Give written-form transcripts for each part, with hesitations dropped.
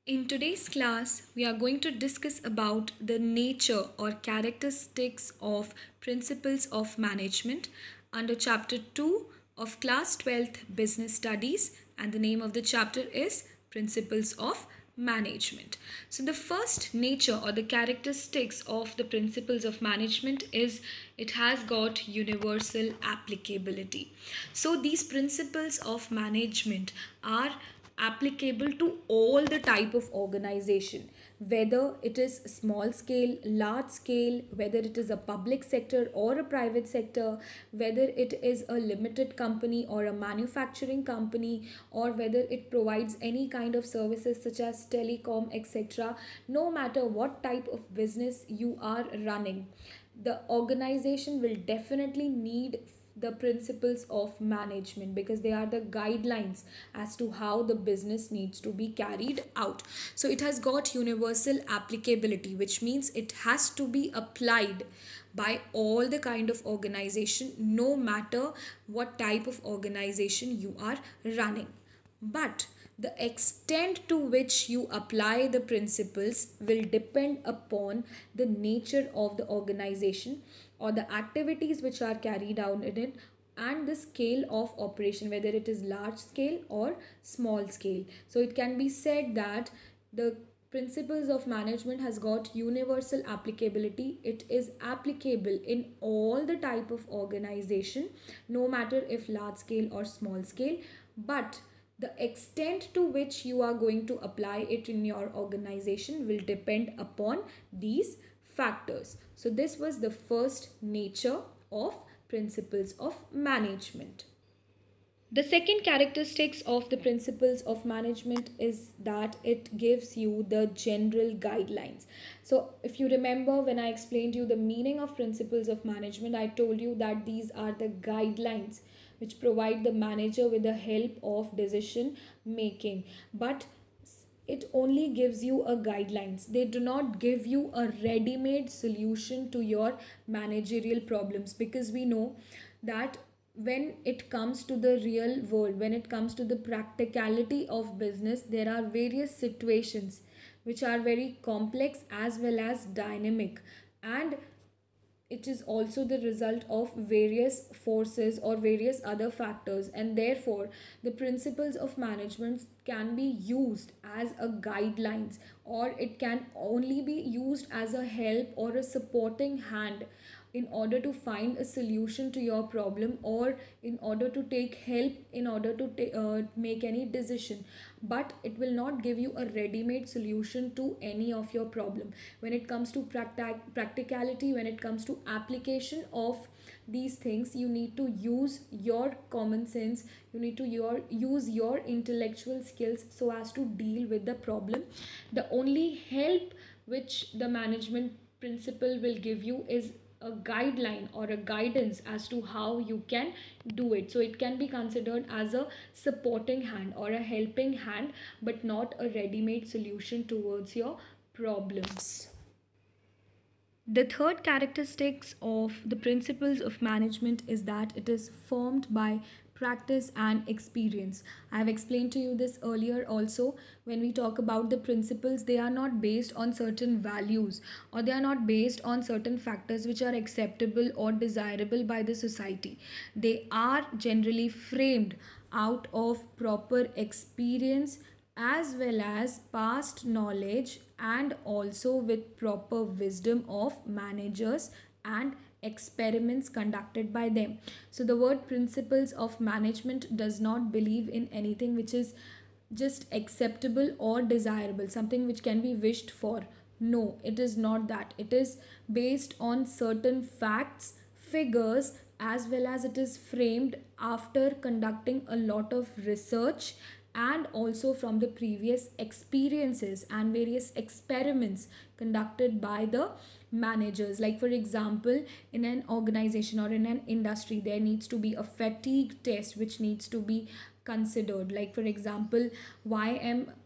In today's class, we are going to discuss about the nature or characteristics of principles of management under chapter 2 of class 12th business studies, and the name of the chapter is principles of management. So the first nature or the characteristics of the principles of management is it has got universal applicability. So these principles of management are applicable to all the type of organization, whether it is small scale, large scale, whether it is a public sector or a private sector, whether it is a limited company or a manufacturing company, or whether it provides any kind of services such as telecom, etc. No matter what type of business you are running, the organization will definitely need the principles of management, because they are the guidelines as to how the business needs to be carried out. So it has got universal applicability, which means it has to be applied by all the kind of organization, no matter what type of organization you are running. But the extent to which you apply the principles will depend upon the nature of the organization or the activities which are carried out in it, and the scale of operation, whether it is large scale or small scale. So it can be said that the principles of management has got universal applicability. It is applicable in all the type of organization, no matter if large scale or small scale. But the extent to which you are going to apply it in your organization will depend upon these factors. So this was the first nature of principles of management. The second characteristics of the principles of management is that it gives you the general guidelines. So if you remember, when I explained you the meaning of principles of management, I told you that these are the guidelines which provide the manager with the help of decision making. But it only gives you a guidelines. They do not give you a ready made solution to your managerial problems, because we know that when it comes to the real world, when it comes to the practicality of business, there are various situations which are very complex as well as dynamic, and it is also the result of various forces or various other factors, and therefore the principles of management can be used as a guidelines, or it can only be used as a help or a supporting hand in order to find a solution to your problem, or in order to take help in order to make any decision. But it will not give you a ready made solution to any of your problem. When it comes to practicality, when it comes to application of these things, you need to use your common sense, you need to use your intellectual skills so as to deal with the problem. The only help which the management principle will give you is a guideline or a guidance as to how you can do it. So it can be considered as a supporting hand or a helping hand, but not a ready made solution towards your problems. The third characteristics of the principles of management is that it is formed by practice and experience. I have explained to you this earlier also. When we talk about the principles, they are not based on certain values, or they are not based on certain factors which are acceptable or desirable by the society. They are generally framed out of proper experience as well as past knowledge, and also with proper wisdom of managers and experiments conducted by them. So the word principles of management does not believe in anything which is just acceptable or desirable, something which can be wished for. No, it is not that. It is based on certain facts, figures, as well as it is framed after conducting a lot of research, and also from the previous experiences and various experiments conducted by the managers. Like for example, in an organization or in an industry, there needs to be a fatigue test which needs to be considered. Like for example, why am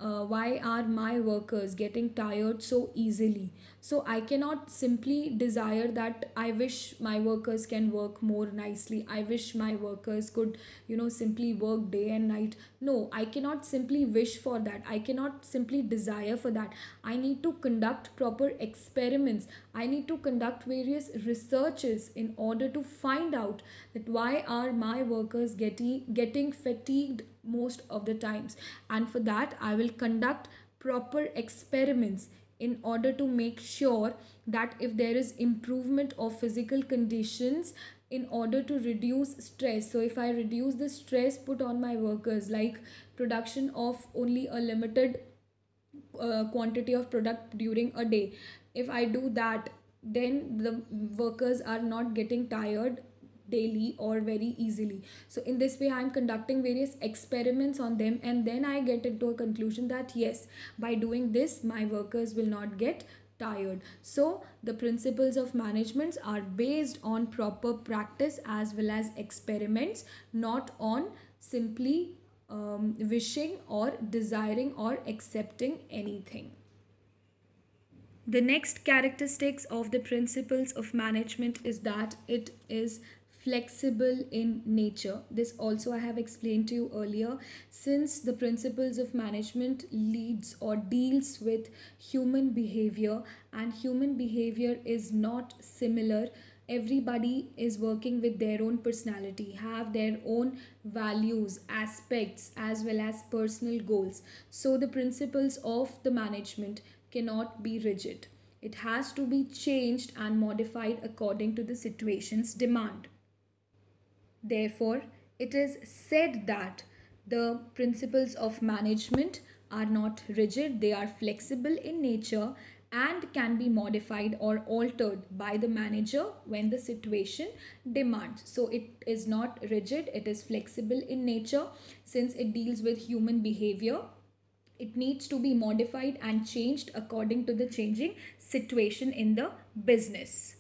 why are my workers getting tired so easily? So I cannot simply desire that I wish my workers can work more nicely, I wish my workers could, simply work day and night. No, I cannot simply wish for that, I cannot simply desire for that. I need to conduct proper experiments, I need to conduct various researches in order to find out that why are my workers getting fatigued most of the times. And for that I will conduct proper experiments in order to make sure that if there is improvement of physical conditions, in order to reduce stress. So if I reduce the stress put on my workers, like production of only a limited quantity of product during a day, if I do that, then the workers are not getting tired daily or very easily. So in this way I am conducting various experiments on them, and then I get into a conclusion that yes, by doing this my workers will not get tired. So the principles of management are based on proper practice as well as experiments, not on simply wishing or desiring or accepting anything. The next characteristics of the principles of management is that it is flexible in nature. This also I have explained to you earlier. Since the principles of management leads or deals with human behavior, and human behavior is not similar, everybody is working with their own personality, have their own values, aspects, as well as personal goals. So the principles of the management cannot be rigid, it has to be changed and modified according to the situation's demand. Therefore, it is said that the principles of management are not rigid, they are flexible in nature and can be modified or altered by the manager when the situation demands. So, it is not rigid, it is flexible in nature. Since it deals with human behavior, it needs to be modified and changed according to the changing situation in the business.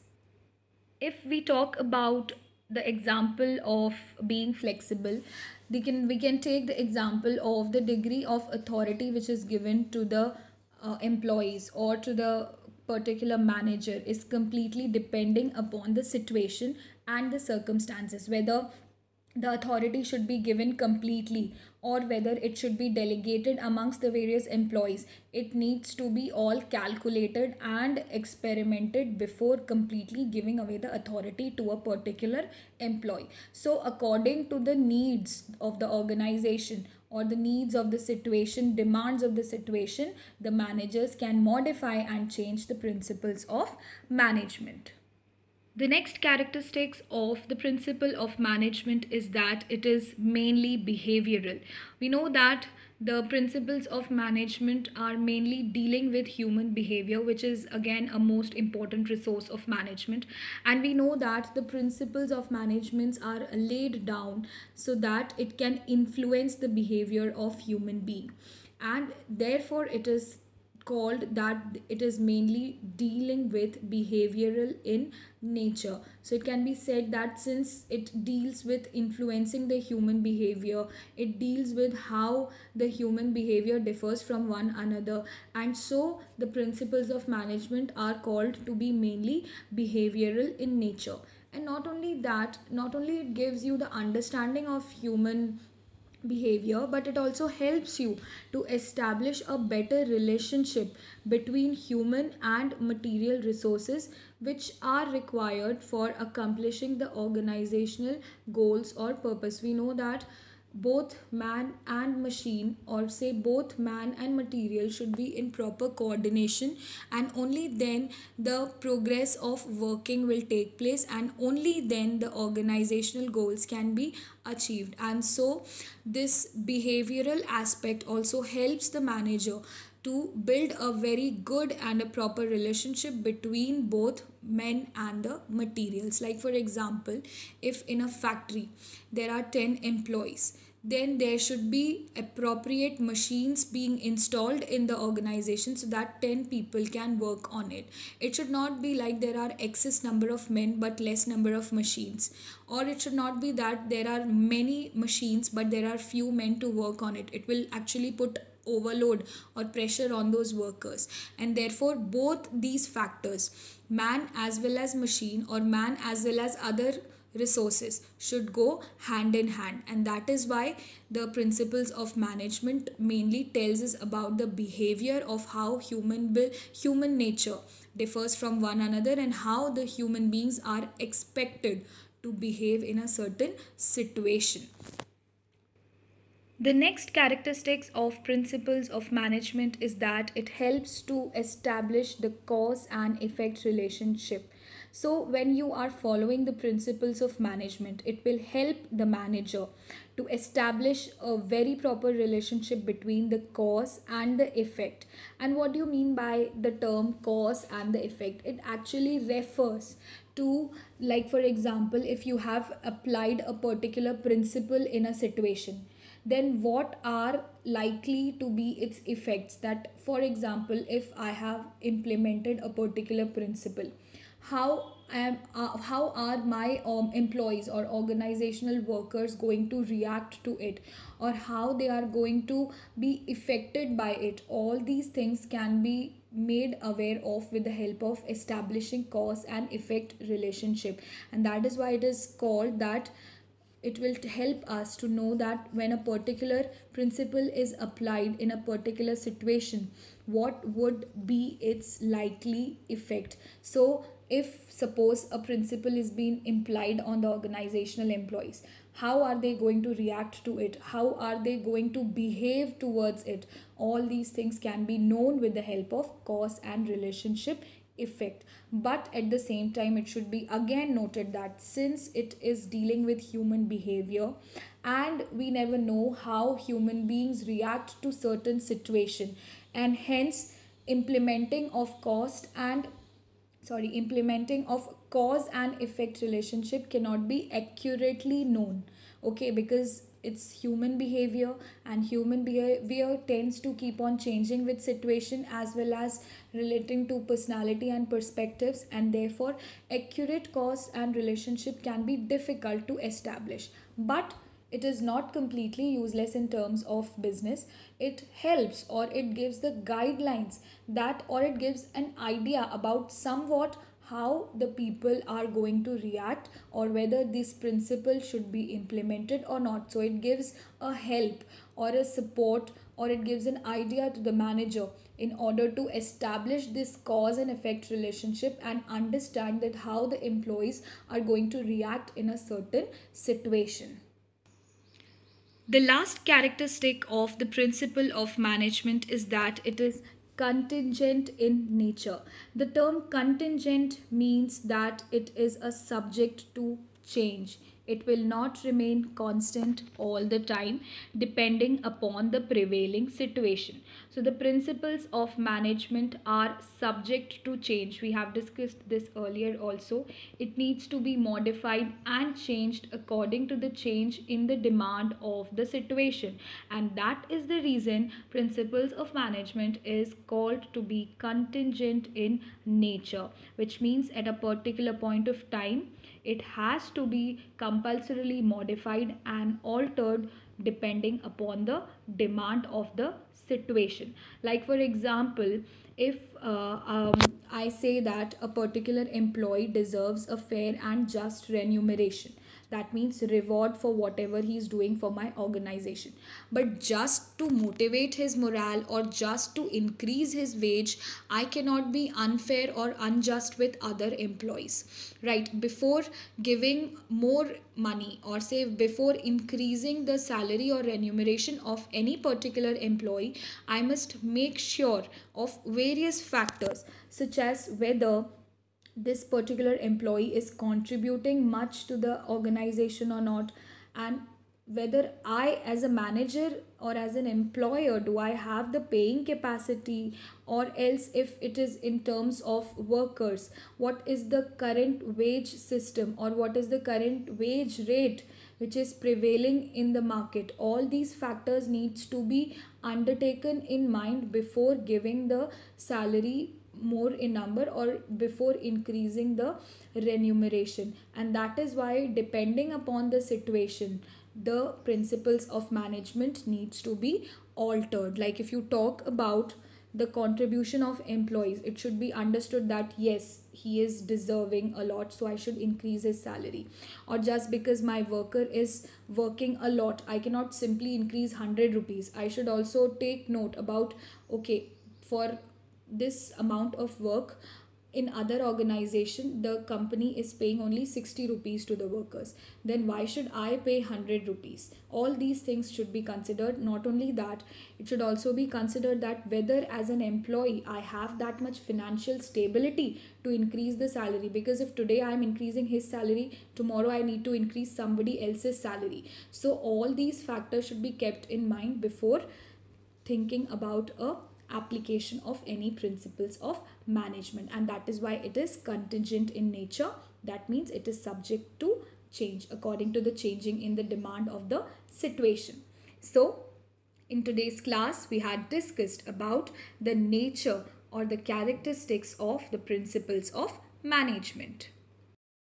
If we talk about the example of being flexible, we can take the example of the degree of authority which is given to the employees or to the particular manager is completely depending upon the situation and the circumstances, whether the authority should be given completely or whether it should be delegated amongst the various employees. It needs to be all calculated and experimented before completely giving away the authority to a particular employee. So according to the needs of the organization or the needs of the situation, demands of the situation, the managers can modify and change the principles of management. The next characteristics of the principle of management is that it is mainly behavioral. We know that the principles of management are mainly dealing with human behavior, which is again a most important resource of management. And we know that the principles of management are laid down so that it can influence the behavior of human being. And therefore it is called that it is mainly dealing with behavioral in nature. So it can be said that since it deals with influencing the human behavior, it deals with how the human behavior differs from one another, and so the principles of management are called to be mainly behavioral in nature. And not only that, not only it gives you the understanding of human behavior, but it also helps you to establish a better relationship between human and material resources which are required for accomplishing the organizational goals or purpose. We know that both man and machine, or say both man and material, should be in proper coordination, and only then the progress of working will take place, and only then the organizational goals can be achieved. And so this behavioral aspect also helps the manager to build a very good and a proper relationship between both men and the materials. Like for example, if in a factory there are 10 employees, then there should be appropriate machines being installed in the organization so that 10 people can work on it. It should not be like there are excess number of men but less number of machines, or it should not be that there are many machines but there are few men to work on it. It will actually put overload or pressure on those workers. And therefore both these factors, man as well as machine, or man as well as other resources, should go hand in hand. And that is why the principles of management mainly tells us about the behavior of how human nature differs from one another, and how the human beings are expected to behave in a certain situation. The next characteristics of principles of management is that it helps to establish the cause and effect relationship. So, when you are following the principles of management, it will help the manager to establish a very proper relationship between the cause and the effect. And what do you mean by the term cause and the effect? It actually refers to, like, for example, if you have applied a particular principle in a situation, then what are likely to be its effects. That, for example, if I have implemented a particular principle, how are my employees or organizational workers going to react to it, or how they are going to be affected by it. All these things can be made aware of with the help of establishing cause and effect relationship. And that is why it is called that it will help us to know that when a particular principle is applied in a particular situation, what would be its likely effect. So if suppose a principle is being implied on the organizational employees, how are they going to react to it, how are they going to behave towards it, all these things can be known with the help of cause and relationship effect. But at the same time, it should be again noted that since it is dealing with human behavior, and we never know how human beings react to certain situation, and hence implementing of cost and implementing of cause and effect relationship cannot be accurately known. Okay, because it's human behavior, and human behavior tends to keep on changing with situation as well as relating to personality and perspectives, and therefore accurate cause and relationship can be difficult to establish. But it is not completely useless in terms of business. It helps, or it gives the guidelines that, or it gives an idea about somewhat how the people are going to react, or whether this principle should be implemented or not. So it gives a help or a support, or it gives an idea to the manager in order to establish this cause and effect relationship and understand that how the employees are going to react in a certain situation. The last characteristic of the principle of management is that it is contingent in nature. The term contingent means that it is a subject to change. It will not remain constant all the time depending upon the prevailing situation. So, the principles of management are subject to change. We have discussed this earlier also. It needs to be modified and changed according to the change in the demand of the situation. And that is the reason principles of management is called to be contingent in nature, which means at a particular point of time it has to be compulsorily modified and altered depending upon the demand of the situation. Like, for example, if I say that a particular employee deserves a fair and just remuneration, that means reward for whatever he is doing for my organization. But just to motivate his morale or just to increase his wage, I cannot be unfair or unjust with other employees, right? Before giving more money, or say before increasing the salary or remuneration of any particular employee, I must make sure of various factors, such as whether this particular employee is contributing much to the organization or not, and whether I as a manager or as an employer do I have the paying capacity, or else if it is in terms of workers, what is the current wage system or what is the current wage rate which is prevailing in the market. All these factors needs to be undertaken in mind before giving the salary more in number or before increasing the remuneration. And that is why, depending upon the situation, the principles of management needs to be altered. Like if you talk about the contribution of employees, it should be understood that yes, he is deserving a lot, so I should increase his salary. Or just because my worker is working a lot, I cannot simply increase 100 rupees. I should also take note about, okay, for this amount of work, in other organization the company is paying only 60 rupees to the workers, then why should I pay 100 rupees? All these things should be considered. Not only that, it should also be considered that whether as an employee I have that much financial stability to increase the salary, because if today I am increasing his salary, tomorrow I need to increase somebody else's salary. So all these factors should be kept in mind before thinking about a application of any principles of management, and that is why it is contingent in nature. That means it is subject to change according to the changing in the demand of the situation. So in today's class we had discussed about the nature or the characteristics of the principles of management.